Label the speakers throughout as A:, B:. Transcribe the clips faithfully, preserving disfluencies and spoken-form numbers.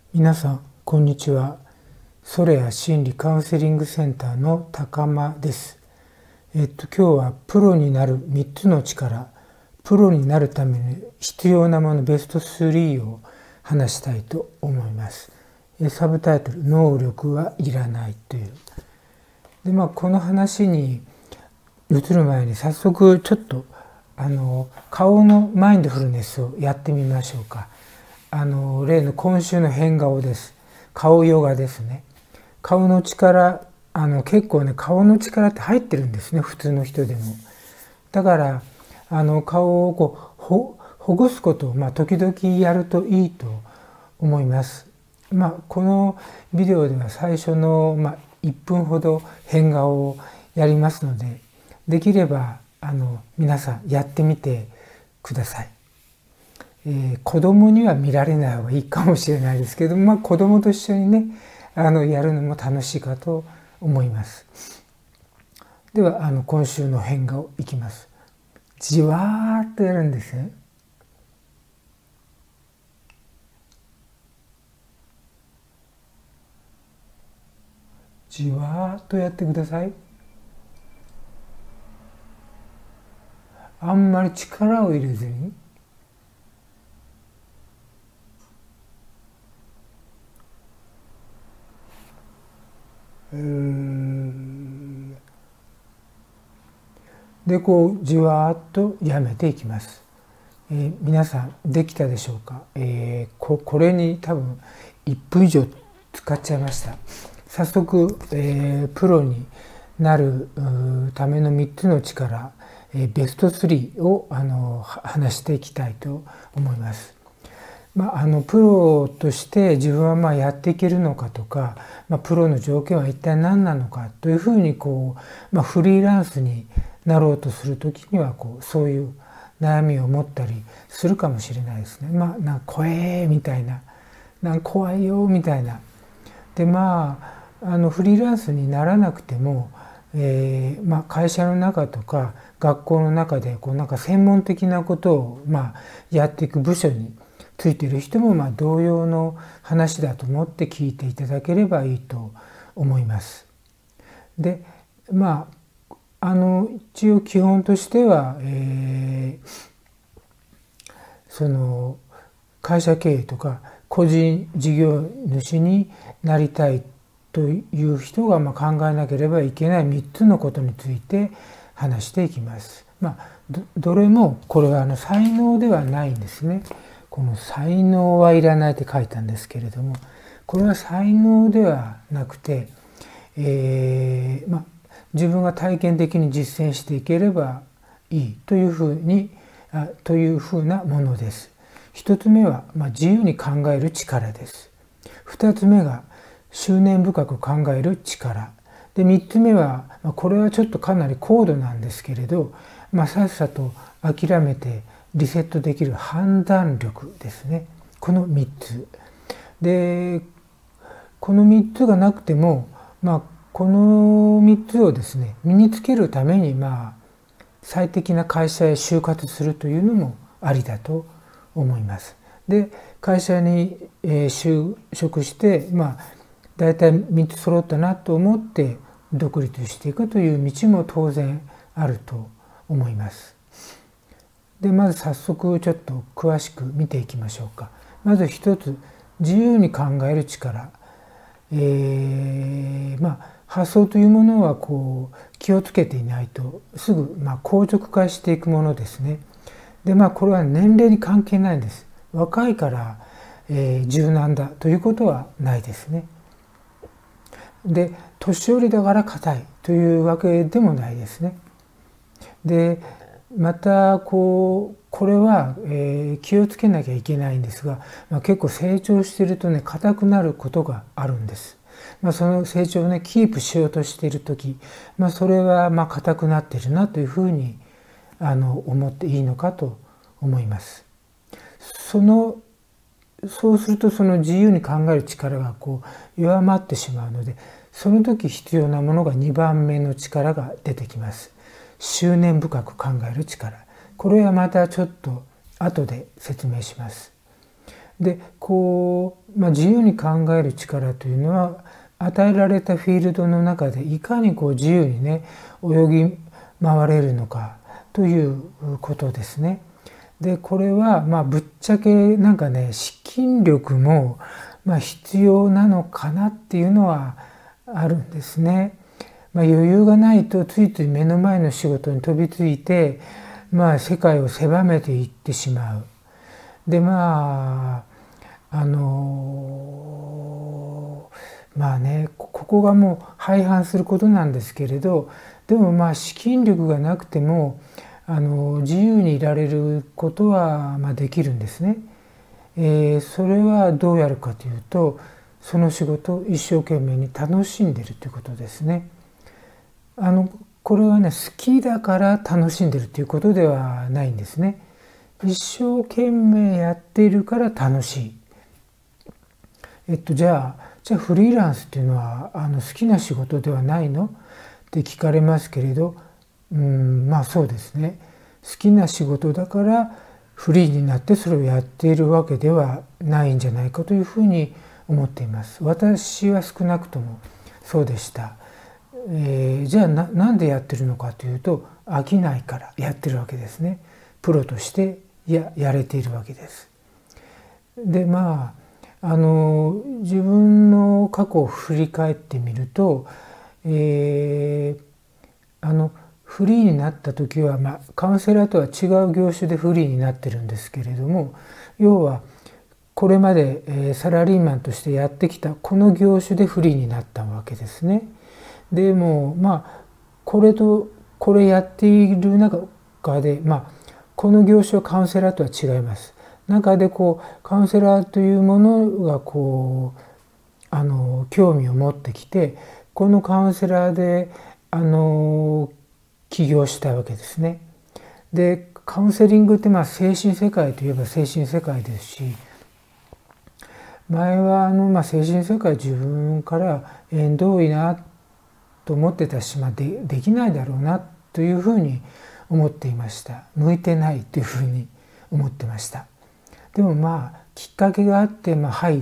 A: 皆さんこんにちは。ソレア心理カウンセリングセンターの高間です。えっと今日はプロになるみっつの力、プロになるために必要なものベストスリーを話したいと思います。サブタイトル、能力はいらないという。でまあこの話に移る前に早速ちょっとあの顔のマインドフルネスをやってみましょうか。あの例の今週の変顔です。顔ヨガですね。顔の力、あの結構ね顔の力って入ってるんですね、普通の人でも。だからあの顔をこうほほぐすことを、まあ、時々やるといいと思います。まあ、このビデオでは最初の、まあ、いっぷんほど変顔をやりますので、できればあの皆さんやってみてください。えー、子供には見られない方がいいかもしれないですけど、まあ、子供と一緒にねあのやるのも楽しいかと思います。ではあの今週の変顔いきます。じわーっとやるんですね。じわーっとやってください。あんまり力を入れずに。でこうじわーっとやめていきます。えー、皆さんできたでしょうか。えー、こ, これに多分いっぷん以上使っちゃいました。早速、えー、プロになるためのみっつの力、えー、ベストスリーをあの話していきたいと思います。まあ、あのプロとして自分はまあやっていけるのかとか、まあ、プロの条件は一体何なのかというふうにこう、まあ、フリーランスになろうとする時にはこうそういう悩みを持ったりするかもしれないですね。まあなんか怖えみたいな、なんか怖いよみたいな。でまああのフリーランスにならなくても、えーまあ、会社の中とか学校の中でこうなんか専門的なことをまあやっていく部署についている人もまあ同様の話だと思って聞いていただければいいと思います。でまああの一応基本としては、えー、その会社経営とか個人事業主になりたいという人がまあ考えなければいけないみっつのことについて話していきます。まあ、ど, どれもこれはあの才能ではないんですね。この才能はいらないって書いたんですけれども、これは才能ではなくて、えー、まあ自分が体験的に実践していければいいというふうにあというふうなものです。一つ目は、まあ、自由に考える力です。二つ目が執念深く考える力で、三つ目は、まあ、これはちょっとかなり高度なんですけれど、まあ、さっさと諦めてリセットできる判断力ですね。このみっつで、このみっつがなくても、まあ、このみっつをですね身につけるために、まあ、最適な会社へ就活するというのもありだと思います。で会社に、えー、就職して、まあ、だいたいみっつ揃ったなと思って独立していくという道も当然あると思います。でまず早速ちょっと詳しく見ていきましょうか。まず一つ、自由に考える力。えー、まあ発想というものはこう気をつけていないとすぐ、まあ、硬直化していくものですね。でまあこれは年齢に関係ないんです。若いから、えー、柔軟だということはないですね。で年寄りだから硬いというわけでもないですね。でまたこうこれは、えー、気をつけなきゃいけないんですが、まあ、結構成長しているとね硬くなることがあるんです。まあ、その成長をねキープしようとしている時、まあ、それはまあ硬くなっているなというふうにあの思っていいのかと思います。そのそうするとその自由に考える力がこう弱まってしまうので、その時必要なものがにばんめの力が出てきます。執念深く考える力。これはまたちょっと後で説明します。 でこう、まあ、自由に考える力というのは与えられたフィールドの中でいかにこう自由にね泳ぎ回れるのかということですね。でこれはまあぶっちゃけなんかね資金力もまあ必要なのかなっていうのはあるんですね。まあ、余裕がないとついつい目の前の仕事に飛びついて、まあ、世界を狭めていってしまう。でまああのまあねここがもう廃反することなんですけれど、でもまあ資金力がなくてもあの自由にいられることはまあできるんですね。えー、それはどうやるかというと、その仕事を一生懸命に楽しんでるということですね。あのこれはね好きだから楽しんでるということではないんですね。一生懸命やっているから楽しい。えっとじゃあじゃあフリーランスっていうのはあの好きな仕事ではないのって聞かれますけれど、うんまあそうですね。好きな仕事だからフリーになってそれをやっているわけではないんじゃないかというふうに思っています。私は少なくともそうでした。えー、じゃあ な, なんでやってるのかというと飽きないからやってるわけですね。プロとしてややれているわけです。でまああの自分の過去を振り返ってみると、えー、あのフリーになった時は、まあ、カウンセラーとは違う業種でフリーになってるんですけれども、要はこれまで、えー、サラリーマンとしてやってきたこの業種でフリーになったわけですね。でもまあこれとこれやっている中で、まあ、この業種はカウンセラーとは違います。中でこうカウンセラーというものがこうあの興味を持ってきて、このカウンセラーであの起業したわけですね。でカウンセリングってまあ精神世界といえば精神世界ですし、前はあのまあ精神世界自分から縁遠いなと思ってたし、まあ、で, できないだろうなというふうに思っていました。向いてないというふうに思ってました。でもまあきっかけがあってまあ入って、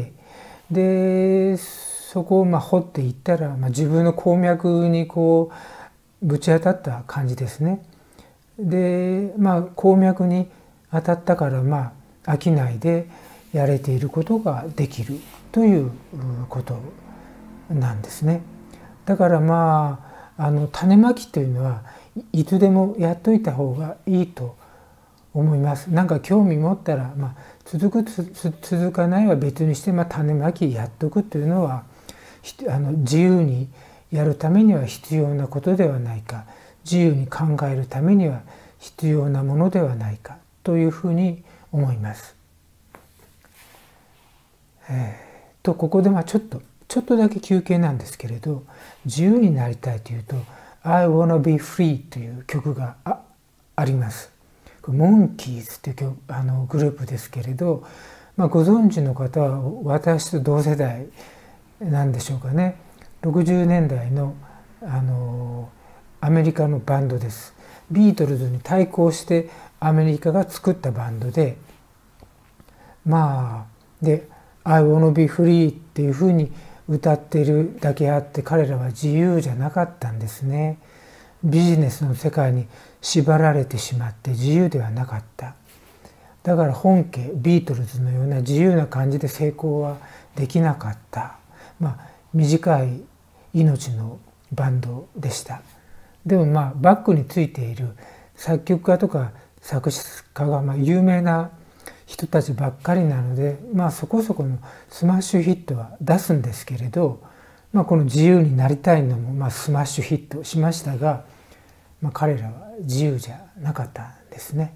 A: でそこをまあ掘っていったら、まあ、自分の鉱脈にこうぶち当たった感じですね。でまあ鉱脈に当たったからまあ飽きないでやれていることができるということなんですね。だからまああの種まきというのはいつでもやっといた方がいいと思います。なんか興味持ったら、まあ、続く続かないは別にして、まあ、種まきやっとくというのはあの自由にやるためには必要なことではないか、自由に考えるためには必要なものではないかというふうに思います。えー、とここでまあちょっとちょっとだけ休憩なんですけれど、自由になりたいというと「I wanna be free」という曲が あ, あります。モンキーズという曲あのグループですけれど、まあ、ご存知の方は私と同世代なんでしょうかね。ろくじゅうねんだいのあのアメリカのバンドです。ビートルズに対抗してアメリカが作ったバンドで、まあで「I wanna be free」っていうふうに歌っているだけあって、彼らは自由じゃなかったんですね。ビジネスの世界に縛られてしまって自由ではなかった。だから本家ビートルズのような自由な感じで成功はできなかった。まあ短い命のバンドでした。でもまあバックについている作曲家とか作詞家がまあ有名な人たちばっかりなので、まあそこそこのスマッシュヒットは出すんですけれど、まあ、この自由になりたいのもまあスマッシュヒットしましたが、まあ、彼らは自由じゃなかったんですね。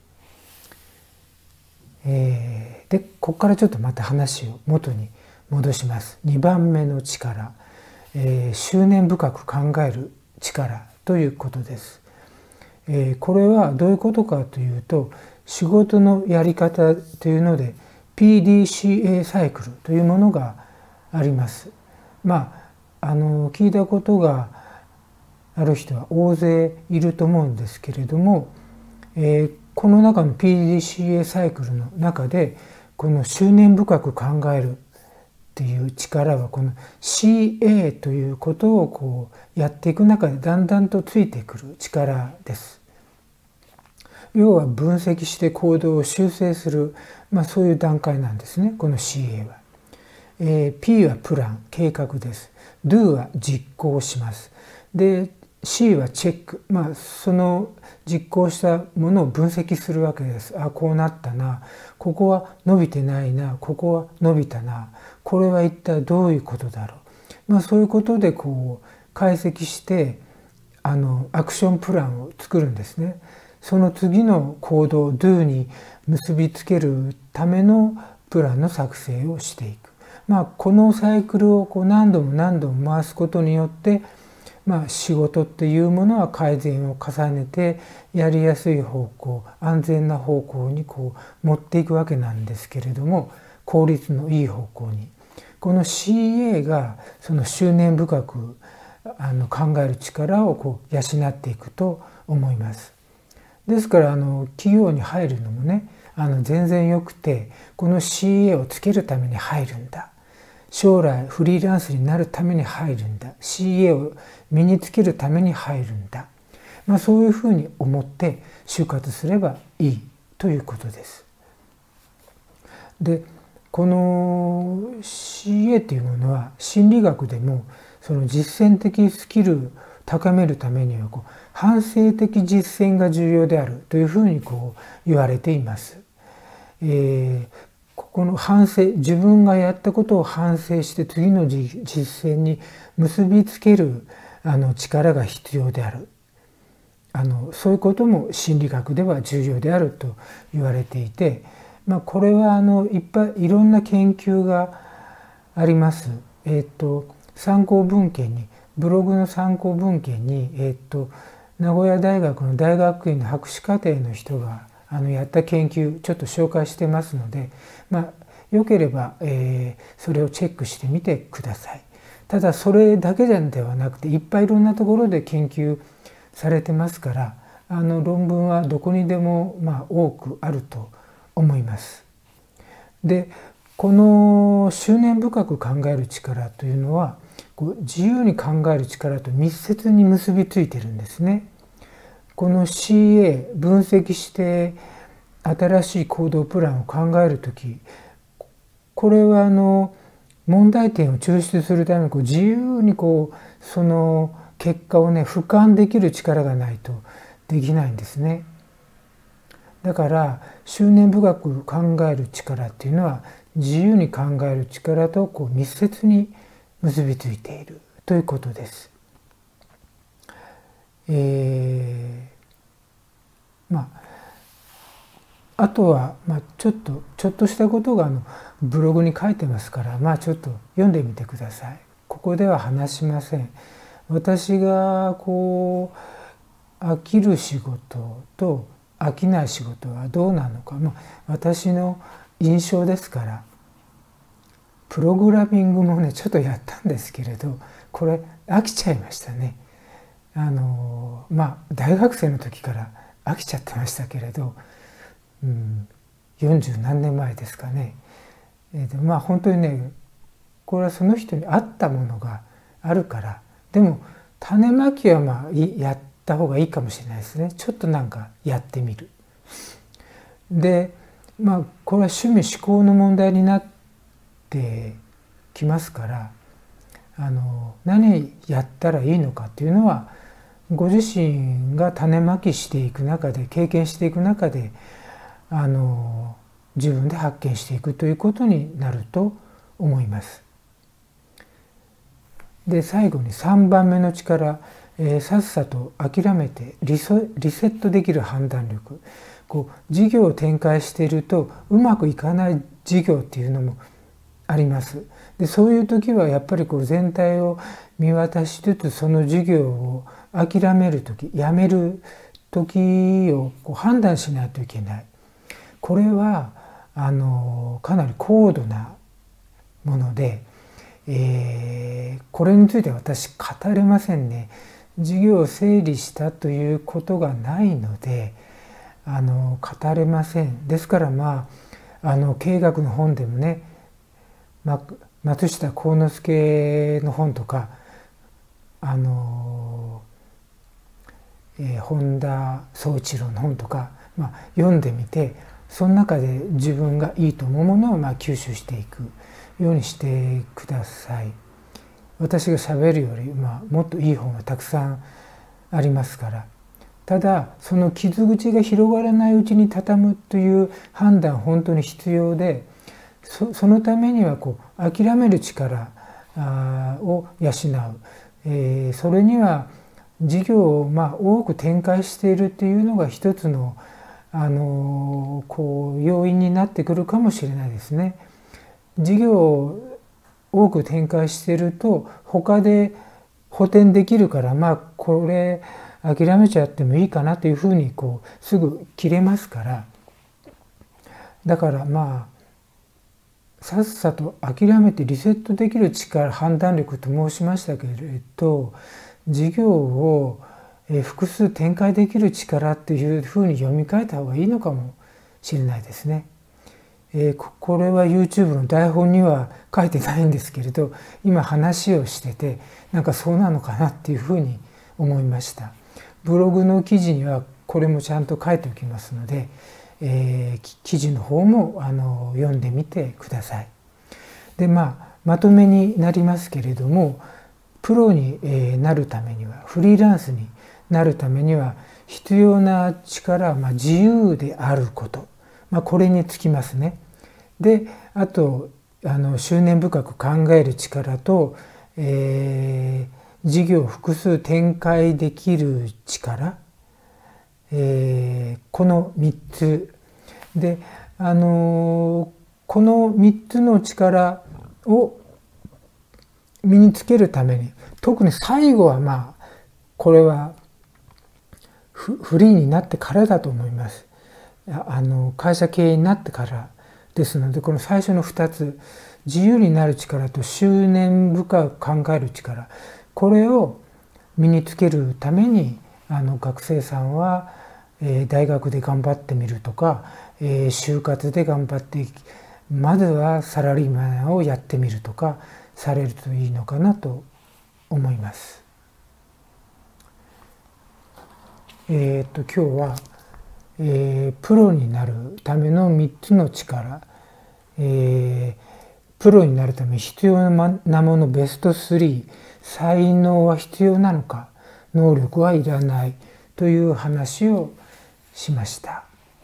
A: えー、でここからちょっとまた話を元に戻します。にばんめの力、えー、執念深く考える力ということです。えー、これはどういうことかというと、仕事のやり方というので ピーディーシーエー サイクルというものがあります。まああの聞いたことがある人は大勢いると思うんですけれども、えー、この中の ピーディーシーエー サイクルの中でこの執念深く考えるっていう力はこの シーエー ということをこうやっていく中でだんだんとついてくる力です。要は分析して行動を修正する、まあ、そういう段階なんですね、この シーエー は。えー、P はプラン、計画です。Do は実行します。で、C はチェック、まあ、その実行したものを分析するわけです。あ、こうなったな、ここは伸びてないな、ここは伸びたな、これは一体どういうことだろう。まあ、そういうことでこう解析してあのアクションプランを作るんですね。その次の行動 Do に結びつけるためのプランの作成をしていく。まあ、このサイクルをこう何度も何度も回すことによってまあ、仕事っていうものは改善を重ねてやりやすい方向、安全な方向にこう持っていくわけなんですけれども、効率のいい方向に。この シーエー がその執念深くあの考える力をこう養っていくと思います。ですからあの企業に入るのもね、あの全然よくて、この シーエー をつけるために入るんだ。将来フリーランスになるために入るんだ。シーエー を身につけるために入るんだ。まあ、そういうふうに思って就活すればいいということです。で、この シーエー というものは心理学でもその実践的スキルを高めるためにはこう反省的実践が重要であるというふうにこう言われています。えーここの反省、自分がやったことを反省して次の実践に結びつけるあの力が必要である。あのそういうことも心理学では重要であると言われていて、まあ、これはあのいっぱいいろんな研究があります。えっと参考文献にブログの参考文献に、えっと名古屋大学の大学院の博士課程の人があのやった研究ちょっと紹介してますので、まあ、よければ、えー、それをチェックしてみてください。ただそれだけではなくていっぱいいろんなところで研究されてますから、あの論文はどこにでも、まあ、多くあると思います。で、この執念深く考える力というのはこう自由に考える力と密接に結びついてるんですね。この シーエー 分析して新しい行動プランを考えるとき、これはあの問題点を抽出するためにこう自由にこうその結果をね俯瞰できる力がないとできないんですね。だから執念深く考える力っていうのは自由に考える力とこう密接に結びついているということです。えー、まああとは、まあ、ちょっとちょっとしたことがあのブログに書いてますから、まあ、ちょっと読んでみてください。ここでは話しません。私がこう飽きる仕事と飽きない仕事はどうなのか、まあ、私の印象ですから。プログラミングもねちょっとやったんですけれど、これ飽きちゃいましたね。あのまあ大学生の時から飽きちゃってましたけれど、うん、よんじゅう何年前ですかね。えー、でまあ本当にねこれはその人に合ったものがあるから、でも種まきはまあやった方がいいかもしれないですね。ちょっとなんかやってみる。でまあこれは趣味嗜好の問題になってきますから、あの何やったらいいのかっていうのはご自身が種まきしていく中で経験していく中であの自分で発見していくということになると思います。で最後にさんばんめの力、えー、さっさと諦めてリソリセットできる判断力。こう事業を展開しているとうまくいかない事業っていうのもあります。でそういう時はやっぱりこう全体を見渡しつつその事業を諦める時やめる時をこう判断しないといけない。これはあのかなり高度なもので、えー、これについては私語れませんね。事業を整理したということがないのであの語れません。ですからまあの経営学の本でもね、ま、松下幸之助の本とか、あの、えー、本田宗一郎の本とか、まあ、読んでみて、その中で自分がいいと思うものをまあ吸収していくようにしてください。私がしゃべるより、まあ、もっといい本がたくさんありますから。ただその傷口が広がらないうちに畳むという判断は本当に必要で、 そ, そのためにはこう諦める力を養う、えー、それには事業をまあ多く展開しているというのが一つの、あのこう要因になってくるかもしれないですね。事業を多く展開していると他で補填できるから、まあこれ諦めちゃってもいいかなというふうにこうすぐ切れますから、だからまあさっさと諦めてリセットできる力、判断力と申しましたけれど、事業を複数展開できる力っていうふうに読み替えた方がいいのかもしれないですね。えー、これは YouTube の台本には書いてないんですけれど、今話をしててなんかそうなのかなっていうふうに思いました。ブログの記事にはこれもちゃんと書いておきますので、えー、記事の方もあの読んでみてください。でまあまとめになりますけれども、プロになるためには、フリーランスになるためには必要な力はまあ自由であること、まあ、これにつきますね。であとあの執念深く考える力と、えー、事業を複数展開できる力、えー、このみっつで、あのこのみっつの力を身につけるために、特に最後はまあこれはフリーになってからだと思います。あの会社経営になってからですので、この最初のふたつ、自由になる力と執念深く考える力、これを身につけるためにあの学生さんは、えー、大学で頑張ってみるとか、えー、就活で頑張ってまずはサラリーマンをやってみるとかされるといいのかなと思います。えっと今日は、えー、プロになるためのみっつの力、えー、プロになるために必要なものベストスリー、才能は必要なのか、能力はいらないという話をしました。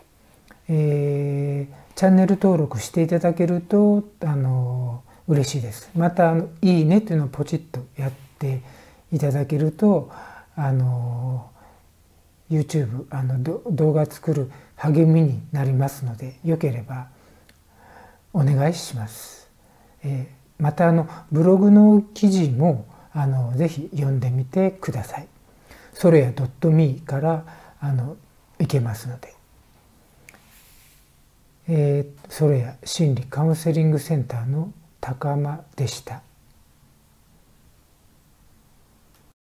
A: えー、チャンネル登録していただけるとあの嬉しいです。またあのいいねというのをポチッとやっていただけると、あの YouTube あの動画作る励みになりますので、よければお願いします。えー、またあのブログの記事もあのぜひ読んでみてください。ソレア .me からあの行けますので。えー、ソレア心理カウンセリングセンターの高間でした。